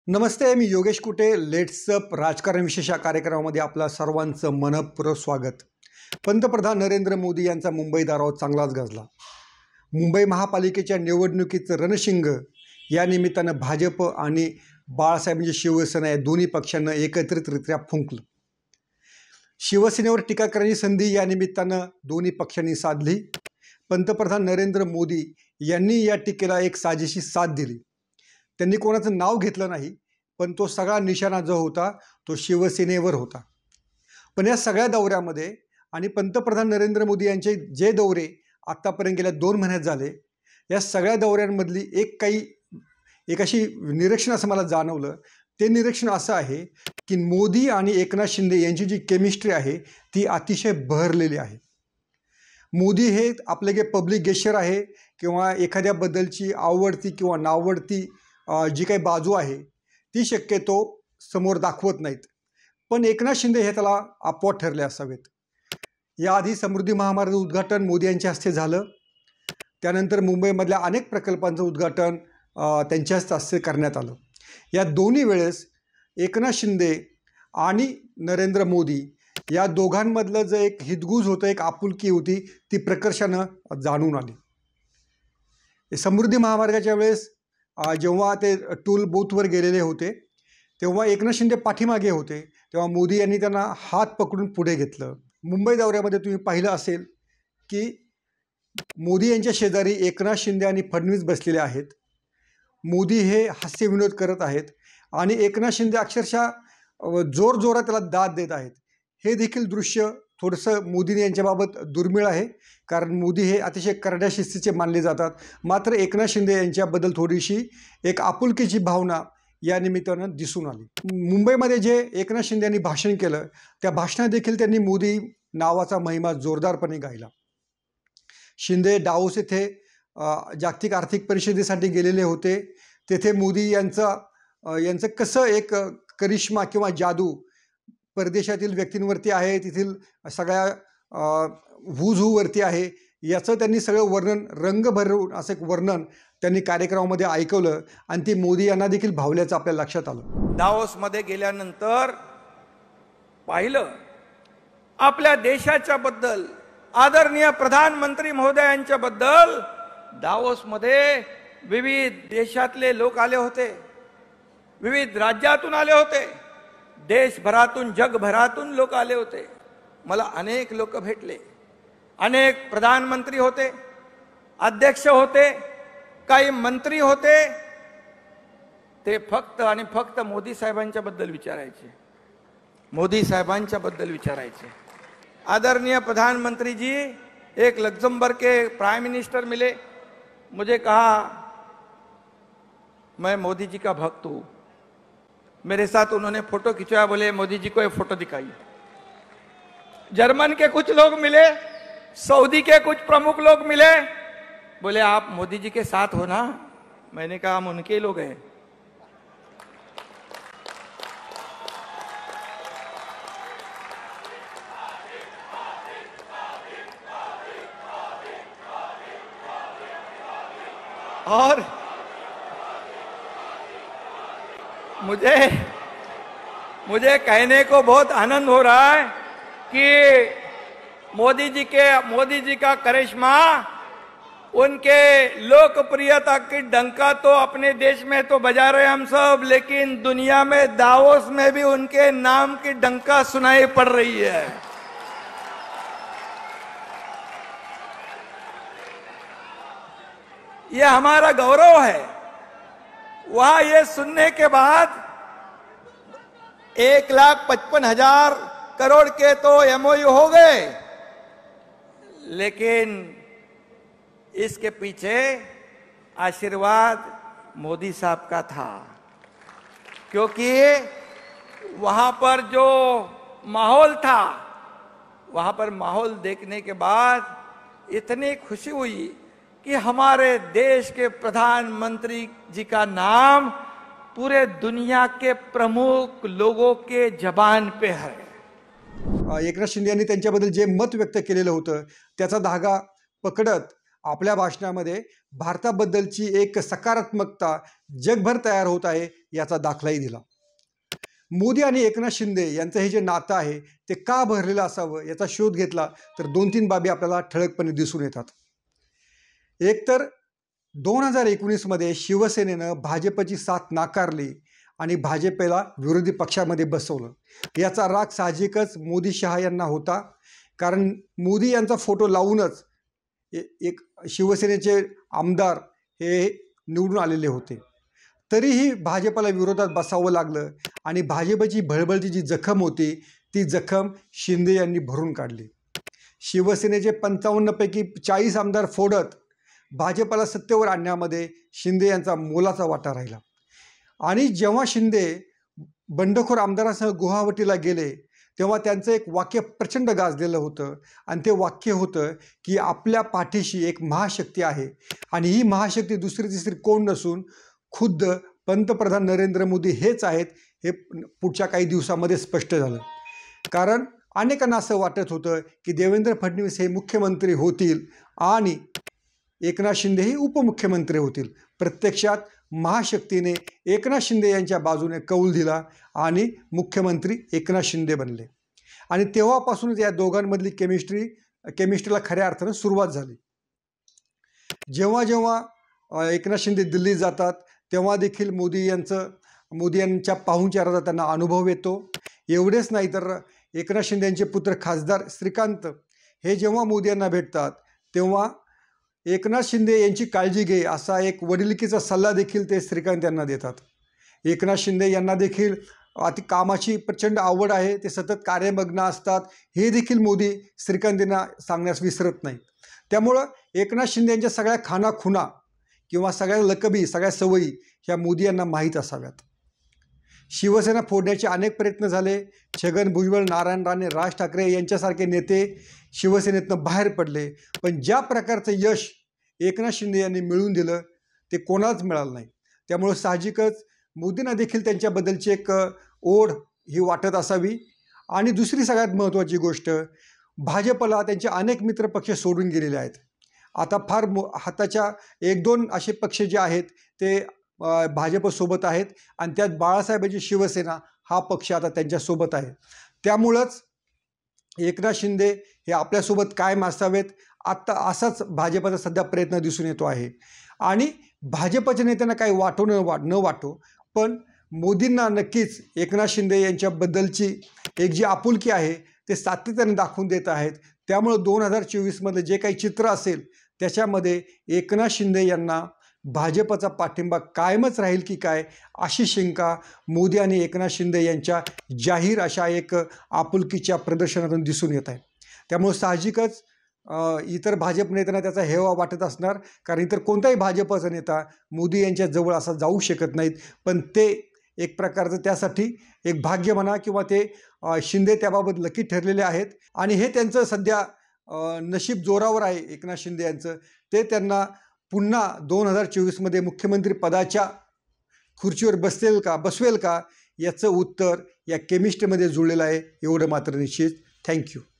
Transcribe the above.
नमस्ते, मी Yogesh Kute. Let's up राजकारण विशेष या कार्यक्रमामध्ये आपलं सर्वांचं मनपूर्वक स्वागत. पंतप्रधान नरेंद्र मोदी यांचा मुंबई दौरा चांगलाच गाजला. मुंबई महापालिकेच्या निवडणुकीचं रणशिंग या निमित्तानं भाजप आणि बाळासाहेबांची शिवसेना या दोन्ही पक्षांना एकत्रितरित्या फुंकलं. शिवसेनेवर टीका करण्याची संधी या निमित्तानं दोन्ही पक्षांनी साधली. पंतप्रधान नरेंद्र मोदी यांनी या टीकेला एक साजेशी साथ दिली. त्यांनी कोणाचं नाव घेतलं नाही, पण तो सगळा निशाणा जो होता तो शिवसेनेवर होता. पण या सगळ्या दौऱ्यामध्ये आणि पंतप्रधान नरेंद्र मोदी यांचे जे दौरे आत्तापर्यंत गेल्या 2 महिन्यात झाले, या सगळ्या दौऱ्यांमधली एक अशी निरीक्षण असं मला जाणवलं. ते निरीक्षण असं आहे की मोदी आणि एकनाथ शिंदे यांची जी केमिस्ट्री आहे ती अतिशय बहरलेली आहे. मोदी हे आपले जे पब्लिक गेस्चर आहे किंवा एखाद्याबद्दलची आवडती किंवा नावडती जी काही बाजू आहे ती शक्यतो समोर दाखवत नाहीत, पण एकनाथ शिंदे हे त्याला अपवाद ठरले असावेत. याआधी समृद्धी महामार्गाचं उद्घाटन मोदी यांच्या हस्ते झालं. त्यानंतर मुंबईमधल्या अनेक प्रकल्पांचं उद्घाटन त्यांच्याच हस्ते करण्यात आलं. या दोन्ही वेळेस एकनाथ शिंदे आणि नरेंद्र मोदी या दोघांमधलं जे एक हितगुज होतं, एक आपुलकी होती, ती प्रकर्षानं जाणून आली. समृद्धी महामार्गाच्या वेळेस जेव्हा ते टूल बूथवर गेलेले होते तेव्हा एकनाथ शिंदे पाठीमागे होते, तेव्हा मोदी यांनी त्यांना हात पकडून पुढे घेतलं. मुंबई दौऱ्यामध्ये तुम्ही पाहिलं असेल की मोदी यांच्या शेजारी एकनाथ शिंदे आणि फडणवीस बसलेले आहेत. मोदी हे हास्यविनोद करत आहेत आणि एकनाथ शिंदे अक्षरशः जोरजोरात त्याला दाद देत आहेत. हे देखील दृश्य थोडंसं मोदी यांच्याबाबत दुर्मिळ आहे, कारण मोदी हे अतिशय करड्या शिस्तीचे मानले जातात. मात्र एकनाथ शिंदे यांच्याबद्दल थोडीशी एक आपुलकीची भावना या निमित्तानं दिसून आली. मुंबईमध्ये जे एकनाथ शिंदे यांनी भाषण केलं त्या भाषणात देखील त्यांनी मोदी नावाचा महिमा जोरदारपणे गायला. शिंदे डावोस येथे जागतिक आर्थिक परिषदेसाठी गेलेले होते. तेथे मोदी यांचं कसं एक करिश्मा किंवा जादू परदेशातील व्यक्तींवरती आहे, तेथील सगळ्या व्हूवरती आहे, याचं त्यांनी सगळं वर्णन रंग भरून असं एक वर्णन त्यांनी कार्यक्रमामध्ये ऐकवलं आणि ती मोदी यांना देखील भावल्याचं आपल्या लक्षात आलं. दावोसमध्ये गेल्यानंतर पाहिलं आपल्या देशाच्या बद्दल, आदरणीय प्रधानमंत्री महोदयांच्या बद्दल दावोसमध्ये विविध देशातले लोक आले होते, विविध राज्यातून आले होते, देशभरातून जगभरातून लोक आले होते. मला अनेक लोक भेटले, अनेक प्रधानमंत्री होते, अध्यक्ष होते, काही मंत्री होते. ते फक्त आणि फक्त मोदी साहेबांच्या बद्दल विचारायचे, मोदी साहेबांच्या बद्दल विचारायचे. आदरणीय प्रधानमंत्री जी एक लग्जमबर्ग के प्राइम मिनिस्टर मिले, मुझे कहा मैं मोदी जी का भक्त हूं. मेरे साथ उन्होंने फोटो खिंचवाया, बोले मोदी जी को एक फोटो दिखाइए. जर्मन के कुछ लोग मिले, सऊदी के कुछ प्रमुख लोग मिले, बोले आप मोदी जी के साथ हो ना. मैंने कहा हम उनके ही लोग हैं. और मुझे कहने को बहुत आनंद हो रहा है कि मोदी जी का करिश्मा, उनके लोकप्रियता की डंका तो अपने देश में तो बजा रहे हम सब, लेकिन दुनिया में दावोस में भी उनके नाम की डंका सुनाई पड़ रही है. ये हमारा गौरव है. वहां ये सुनने के बाद 1,55,000 करोड़ के तो MOU हो गए, लेकिन इसके पीछे आशीर्वाद मोदी साहब का था. क्योंकि वहां पर जो माहौल था, वहां पर माहौल देखने के बाद इतनी खुशी हुई कि हमारे देश के प्रधानमंत्री जी का नाम पूरे दुनिया के प्रमुख लोगों के जबान पे है. एकनाथ शिंदे यांनी त्यांच्याबद्दल जे मत व्यक्त केलेलं होतं त्याचा धागा पकडत आपल्या भाषणामध्ये भारताबद्दलची एक सकारात्मकता जगभर तयार होत आहे याचा दाखलाही दिला. मोदी आणि एकनाथ शिंदे यांचं हे जे नातं आहे ते का भरलेलं असावं याचा शोध घेतला तर 2-3 बाबी आपल्याला ठळकपणे दिसून येतात. एकतर 2019मध्ये शिवसेनेनं भाजपची साथ नाकारली आणि भाजपला विरोधी पक्षामध्ये बसवलं. याचा राग साहजिकच मोदी शहा यांना होता, कारण मोदी यांचा फोटो लावूनच एक शिवसेनेचे आमदार हे निवडून आलेले होते. तरीही भाजपला विरोधात बसावं लागलं आणि भाजपची भळबळती जी जखम होती ती जखम शिंदे यांनी भरून काढली. शिवसेनेचे 55 पैकी 40 आमदार फोडत भाजपला सत्तेवर आणण्यामध्ये शिंदे यांचा मोलाचा वाटा राहिला. आणि जेव्हा शिंदे बंडखोर आमदारासह गुवाहाटीला गेले तेव्हा त्यांचं एक वाक्य प्रचंड गाजलेलं होतं आणि ते वाक्य होतं की आपल्या पाठीशी एक महाशक्ती आहे आणि ही महाशक्ती दुसरी तिसरी कोण नसून खुद्द पंतप्रधान नरेंद्र मोदी हेच आहेत. हे पुढच्या काही दिवसामध्ये स्पष्ट झालं, कारण अनेकांना असं वाटत होतं की देवेंद्र फडणवीस हे मुख्यमंत्री होतील आणि एकनाथ शिंदे हे उपमुख्यमंत्री होतील. प्रत्यक्षात महाशक्तीने एकनाथ शिंदे यांच्या बाजूने कौल दिला आणि मुख्यमंत्री एकनाथ शिंदे बनले. आणि तेव्हापासूनच या दोघांमधली केमिस्ट्रीला खऱ्या अर्थानं सुरुवात झाली. जेव्हा जेव्हा एकनाथ शिंदे दिल्लीत जातात तेव्हा देखील मोदी यांच्या पाहुणचाराचा त्यांना अनुभव येतो. एवढेच नाही तर एकनाथ शिंदे यांचे पुत्र खासदार श्रीकांत हे जेव्हा मोदी यांना भेटतात तेव्हा एकनाथ शिंदे यांची काळजी घे असा एक वडिलकीचा सल्ला देखील ते श्रीकांत यांना देतात. एकनाथ शिंदे यांना देखील कामाची प्रचंड आवड आहे, ते सतत कार्यमग्न असतात, हे देखील मोदी श्रीकांत यांना सांगण्यास विसरत नाही. त्यामुळं एकनाथ शिंदे यांच्या सगळ्या खानाखुणा किंवा सगळ्या लकबी, सगळ्या सवयी ह्या मोदी यांना माहीत असाव्यात. शिवसेना फोडण्याचे अनेक प्रयत्न झाले. छगन भुजबळ, नारायण राणे, राज ठाकरे यांच्यासारखे नेते शिवसेनेतनं बाहेर पडले, पण ज्या प्रकारचं यश एकनाथ शिंदे यांनी मिळवून दिलं ते कोणालाच मिळालं नाही. त्यामुळं साहजिकच मोदींना देखील त्यांच्याबद्दलची एक ओढ ही वाटत असावी. आणि दुसरी सगळ्यात महत्त्वाची गोष्ट, भाजपला त्यांचे अनेक मित्रपक्ष सोडून गेलेले आहेत. आता फार हाताच्या 1-2 असे पक्ष जे आहेत ते भाजपसोबत आहेत आणि त्यात बाळासाहेबांची शिवसेना हा पक्ष आता त्यांच्यासोबत आहे. त्यामुळंच एकनाथ शिंदे हे आपल्यासोबत कायम असावेत आत्ता असाच भाजपचा सध्या प्रयत्न दिसून येतो आहे. आणि भाजपच्या नेत्यांना काही वाटो न वाटो, पण मोदींना नक्कीच एकनाथ शिंदे यांच्याबद्दलची एक जी आपुलकी आहे ते सातत्याने दाखवून देत आहेत. त्यामुळं 2024मध्ये जे काही चित्र असेल त्याच्यामध्ये एकनाथ शिंदे यांना भाजपचा पाठिंबा कायमच राहील की काय अशी शंका मोदी आणि एकनाथ शिंदे यांच्या जाहीर अशा एक आपुलकीच्या प्रदर्शनातून दिसून येत आहे. त्यामुळे साहजिकच इतर भाजप नेत्यांना त्याचा हेवा वाटत असणार, कारण इतर कोणताही भाजपचा नेता मोदी यांच्या जवळ असा जाऊ शकत नाहीत. पण ते एक प्रकारचं त्यासाठी एक भाग्य म्हणा किंवा ते शिंदे त्याबाबत लकी ठरलेले आहेत आणि हे त्यांचं सध्या नशीब जोरावर आहे एकनाथ शिंदे यांचं. ते त्यांना पुन्हा 2024मध्ये मुख्यमंत्री पदाच्या खुर्चीवर बसवेल का याचं उत्तर या केमिस्ट्रीमध्ये जुळलेलं आहे, एवढं मात्र निश्चित. थँक्यू.